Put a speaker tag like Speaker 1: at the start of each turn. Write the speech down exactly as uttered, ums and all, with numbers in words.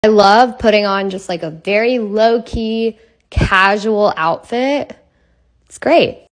Speaker 1: I love putting on just like a very low-key, casual outfit. It's great.